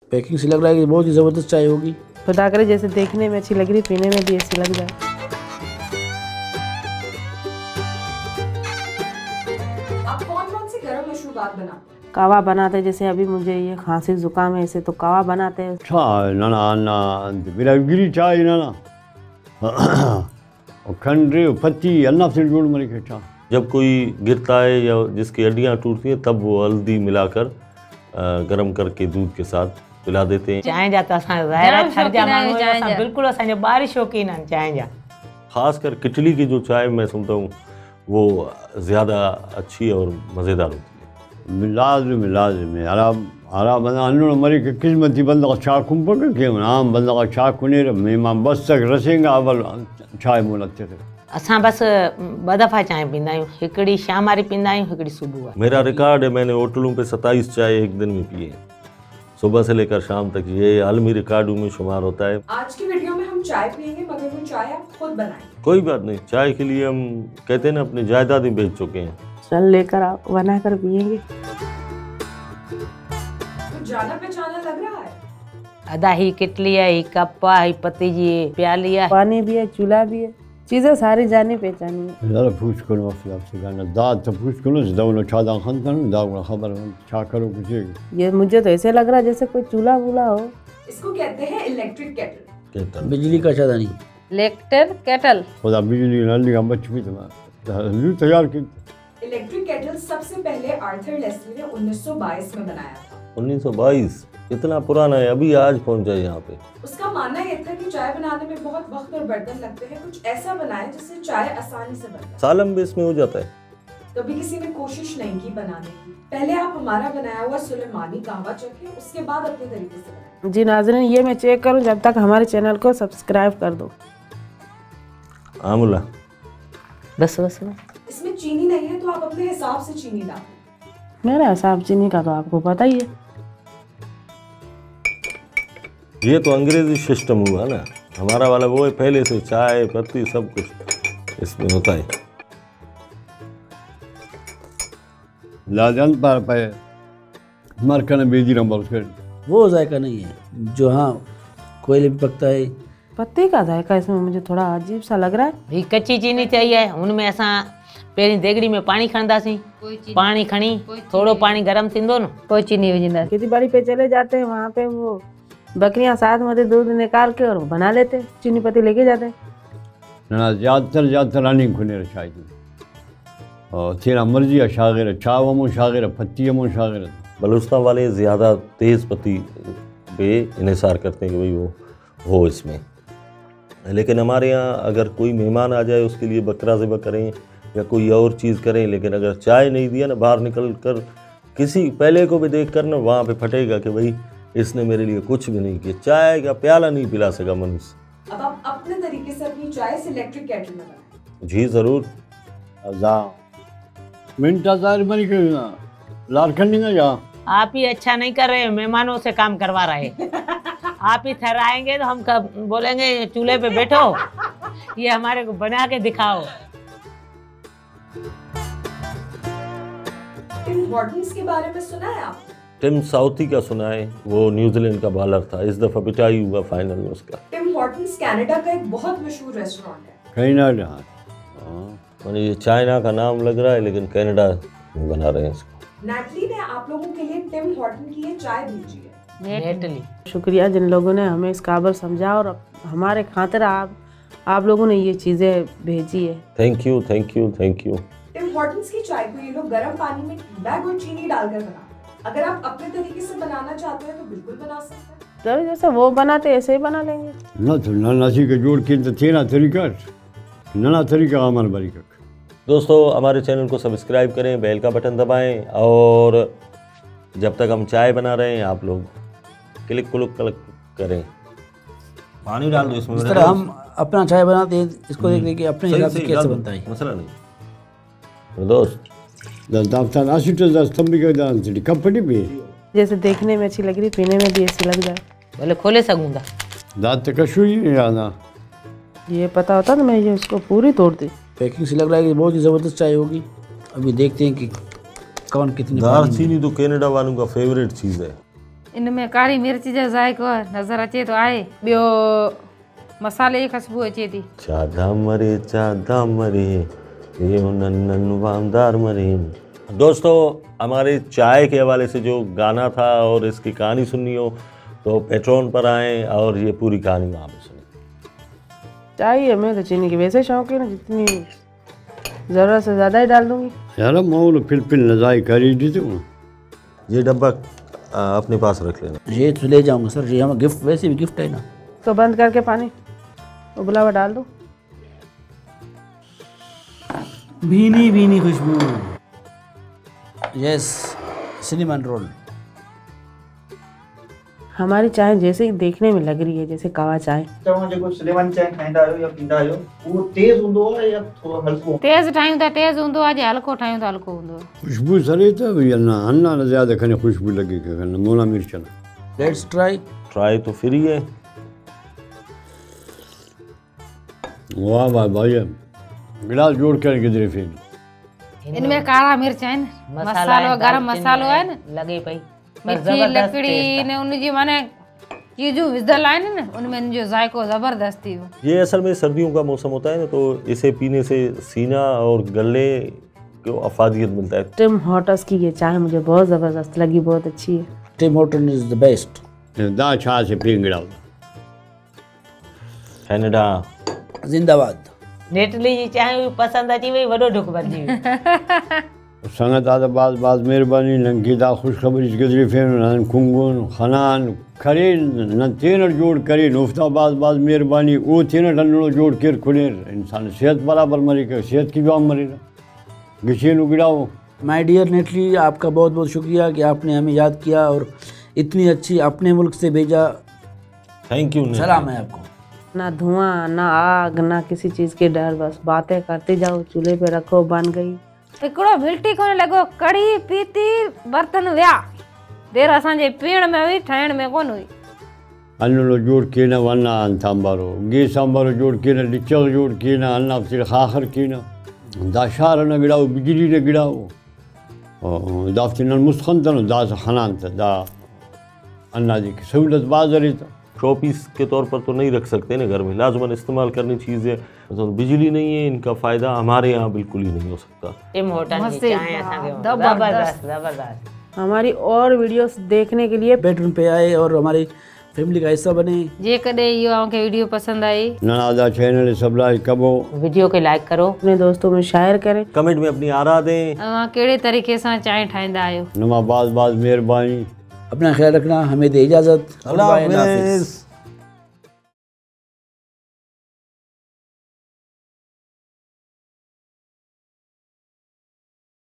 Packing से लग रहा है कि बहुत ही ज़बरदस्त चाय होगी। खुदा करे जैसे देखने में अच्छी लग रही, पीने में भी ऐसी लग जाए। आप कौन-कौन सी गरम मशरूबात बनाते हैं? कावा बनाते, जैसे अभी मुझे ये खांसी जुकाम है ऐसे तो कावा बनाते हैं। चाय नाना मेरा गिरी चाय नाना और खंडरे पत्ती अन्ना से जोड़ मरी के चाय। जब कोई गिरता है या जिसकी हड्डियाँ टूटती हैं तब वो हल्दी मिलाकर गरम करके दूध के साथ पिला देते हैं। चाय जा त बिल्कुल असांजा बारिश शौकीन आहिनि चाय जा। खासकर किटली की जो चाय मैं सुनता हूँ वो ज़्यादा अच्छी और मज़ेदार होती है। लाज़िम आराम अन्नों मरी के किस्मती बंदा का चाय कुंभ के क्यों आम बंदा का चाय कुने मेहमान बस तक रसेंगे अवल चाय मुलते थे। असां बस 2 दफ़ा चाय पींदा आहियूं, हिकिड़ी शाम वारी पींदा आहियूं, हिकिड़ी सुबुह। मेरा रिकॉर्ड है, मैंने होटलों पे 27 चाय एक दिन में पिए हैं, सुबह से लेकर शाम तक। ये आलमी रिकॉर्डों में शुमार होता है। आज की वीडियो में हम चाय पियेंगे मगर वो चाय आप खुद बनाएंगे। कोई बात नहीं, चाय के लिए हम कहते हैं ना अपनी जायदाद ही बेच चुके हैं। चल लेकर आप बना कर पियेंगे। तो जाना पहचाना लग रहा है। अदा ही किटली है, ही कप है, ही पत्ती जी प्याली है, पानी भी है, चूल्हा भी है, चीजें सारी जानी पहचानी है। ज़रा पूछ करो आपसे गाना दाद तो पूछ करो दावलो चादा खान करो दावलो खबर क्या करो कुछ। ये मुझे तो ऐसे लग रहा है जैसे कोई चूल्हा वूल्हा हो। इसको कहते हैं इलेक्ट्रिक केटल। बिजली का चादानी इलेक्ट्रिक केटल। खुदा बिजली नली का बच भी तुम्हारा तैयार की। इलेक्ट्रिक केटल सबसे पहले आर्थर लेस्ली ने 1922 में बनाया था। 1922 इतना पुराना है, अभी आज पहुंचा है यहाँ पे। उसका मानना ये था कि चाय बनाने में बहुत वक्त और बर्तन लगते हैं, कुछ ऐसा बनाए जिससे चाय आसानी से बन जाए। सालम बेस में हो जाता है। कभी किसी ने कोशिश नहीं की बनाने की। पहले आप हमारा बनाया हुआ सुलेमानी कहवा चखें, उसके बाद अपने तरीके से बनाएं। जी नाज़रीन, ये मैं चेक करूं जब तक हमारे चैनल को सब्सक्राइब कर दो। आमुला बस। इसमें चीनी नहीं है तो आप अपने हिसाब से चीनी डालें। मेरा हिसाब चीनी का तो आपको पता ही है। ये तो अंग्रेजी सिस्टम हुआ ना, हमारा वाला वो है पहले से चाय पत्ती सब कुछ इसमें होता है। लाजन पर पे मरकन बेजी रंबल कर वो जायका नहीं है जो हाँ कोयले पे पकता है। पत्ते का जायका इसमें मुझे थोड़ा अजीब सा लग रहा है। ही कच्ची चीनी चाहिए, उनमें असां पहिरीं देगड़ी में पानी खणंदासीं, पानी खणी थोड़ो पानी गरम थींदो न पोइ चीनी विझंदा। खेती बाड़ी पे चले जाते हैं, वहाँ पे वो बकरियां साथ में दूध निकाल के और बना लेते, चीनी पत्ती लेके जाते। ना ज़्यादातर रानी खुने चाय और तेरा मर्जी है शागिर चाय वमो शागिर पत्ती वमो शागिर। बलूचिस्तान वाले ज़्यादा तेज़ पत्ती पे इन्हिसार करते हैं कि भाई वो हो इसमें, लेकिन हमारे यहाँ अगर कोई मेहमान आ जाए उसके लिए बकरा ज़िबा करें या कोई और चीज़ करें, लेकिन अगर चाय नहीं दिया ना बाहर निकल कर किसी पहले को भी देख कर ना वहाँ पे फटेगा कि भाई इसने मेरे लिए कुछ भी नहीं किया, चाय का प्याला नहीं पिला सका मनुष्य। अब आप अपने तरीके से अपनी चाय से इलेक्ट्रिक केटल में बनाएं। जी ज़रूर। मिनटा जार बनी के लाल खंडी ना जा। आप ही अच्छा नहीं कर रहे, मेहमानों से काम करवा रहे। आप ही ठहराएंगे तो हम कब बोलेंगे चूल्हे पे बैठो, ये हमारे को बना के दिखाओ। टिम हॉर्टन्स के बारे में सुना है आपने? टिम साउथी का सुना है, वो न्यूजीलैंड का बॉलर था, इस दफ़ा पिटाई हुआ फाइनल में उसका। टिम हॉर्टन्स कनाडा का एक बहुत मशहूर रेस्टोरेंट है। कहीं ना जहाँ मैंने ये चाइना का नाम लग रहा है लेकिन कनाडा में बना रहे हैं इसको। नैटली ने आप लोगों के लिए टिम हॉर्टन की ये चाय भेजी है। नेटली शुक्रिया जिन लोगों ने हमें इस काबिल समझा और हमारे खातिर आप लोगों ने ये चीज़ें भेजी है। Thank you thank you thank you. Tim Hortons की चाय को ये लोग गर्म पानी में टी बैग और चीनी डालकर बनाते हैं। अगर आप अपने तरीके से बनाना चाहते हैं तो बिल्कुल बना सकते हैं। तो जैसे वो बनाते ऐसे ही बना लेंगे। ना तो नासी के जोड़ के तेरा तरीका नया तरीका हमारे बारी का। दोस्तों हमारे चैनल को सब्सक्राइब करें, बेल का बटन दबाएं और जब तक हम चाय बना रहे हैं आप लोग क्लिक करें। पानी डाल दो इसमें। इस तरह हम अपना चाय बनाते हैं, इसको देख लेके अपने हिसाब से कैसे बनता है मसला नहीं। दोस्त दाफ्तार आशीटर दा स्तंभ के दान से कंपनी भी जैसे देखने में अच्छी लग रही, पीने में भी ऐसी लग जाए। भले खोले सघूं था। दांत कशु ही नहीं आना। ये पता होता तो मैं ये उसको पूरी तोड़ती। पैकिंग से लग रहा है कि बहुत ही ज़बरदस्त चाय होगी। अभी देखते हैं कि कौन कितनी। दालचीनी तो कनाडा वालों का फेवरेट चीज़ है। इनमें कारी मिर्च जो जायको नज़र अचे तो आहे, ॿियो मसाले जी खुशबू अचे थी। चादा मरे ये नन्नन वामदार मरे। दोस्तों, हमारे चाय के हवाले से जो गाना था और इसकी कहानी सुननी हो तो पेट्रोन पर आएँ और ये पूरी कहानी वहाँ पे सुनें। चाहिए, मैं तो चीनी की वैसे शौक है ना, जितनी ज़रूरत से ज़्यादा ही डाल दूँगी। यार मौल फिल नजाई करी दी तो ये डब्बा अपने पास रख लेना। ये तो ले जाऊंगा सर, ये हमें गिफ्ट, वैसे भी गिफ्ट है ना। तो बंद करके पानी उबला हुआ डाल दो। भीनी भीनी खुशबू। Yes, cinnamon role. हमारी चाय जैसे ही देखने में लग रही है जैसे कावा चाय। तव्हां जेको सिलेवन चांहि खाईंदा आहियो या पींदा आहियो उहो तेज़ हूंदो आहे या थोरो हल्को? तेज़ ठाहियूं त तेज़ हूंदो आहे, जे हल्को ठाहियूं त हल्को हूंदो आहे। खुशबू सरे तो ना अन्ना न ज़्यादा खने खुशबू लगी के मोला मिर्च ना। लेट्स ट्राई तो फिर ही है। वाह वाह भाई, गिलास जोड़ कर किधर फिर इनमें कारा मिर्च आहिनि, मसालो गरम मसालो आहे न, लगे पई मिठी लकड़ी ने उनजी माने चीजूं विझल आहिनि न, उनमें जो जायको ज़बरदस्ती हो। ये असल में सर्दियों का मौसम होता है ना, तो इसे पीने से सीना और गले को अफादियत मिलता है। टिम हॉर्टस की ये चाय मुझे बहुत ज़बरदस्त लगी, बहुत अच्छी है। Tim Horton is the best. दा छा से पिंगड़ा कनाडा जिंदाबाद। नेटली जी चाय पसंद अची वई, वॾो ढुक भरिजी वियो। संगत आदा बाज मेहरबानी लंकीदा खुशखबरी गजरी फेन खुंगुन खनान खरे न तेनर जोड़ करे नुफ्ता बाज मेहरबानी वो तेनर डंडो जोड़ कर खुले इंसान सेहत बराबर मरे के सेहत की भी मरे गिशेन उगड़ाओ। माय डियर नेटली, आपका बहुत बहुत शुक्रिया कि आपने हमें याद किया और इतनी अच्छी अपने मुल्क से भेजा। Thank you. सलाम है आपको। ना धुआं, ना आग, ना किसी चीज़ के डर, बस बातें करते जाओ, चूल्हे पे रखो, बन गई। हिकिड़ो मिल्टी कोन लॻो, कढ़ी पीती, बर्तन विया, देर असांजे पीअण में हुई, ठाहिण में कोन हुई। अन्नो जोड़ के न वन्ना सांबारो गे सांबारो जोड़ के न डिचल जोड़ के न अन्ना फिर खाखर के न दाशार न गिड़ाओ बिजली न गिड़ाओ दाफ्तिन मुस्खन दास खनान दा अन्ना जी की सहूलत बाजरी था। शॉपीस के तौर पर तो नहीं रख सकते ना घर में, लाजमन इस्तेमाल करनी चीज़ें। तो बिजली नहीं है, इनका फ़ायदा हमारे यहाँ बिल्कुल ही नहीं हो सकता। टिम हॉर्टन की चाय जबरदस्त। हमारी और वीडियोस देखने के लिए पेट्रोन पे आए और हमारी फैमिली का हिस्सा बने। जे कॾहिं इहो तव्हांखे वीडियो पसंद आई, ननादा चैनल सब्सक्राइब कबो, वीडियो के लाइक करो, अपने दोस्तों में शेयर करें, कमेंट में अपनी आरा दें। तव्हां कहिड़े तरीक़े सां चांहि ठाहींदा आहियो। नमा बाज मेहरबानी। अपना ख्याल रखना, हमें दे इजाज़त। अल्लाह हाफ़िज़।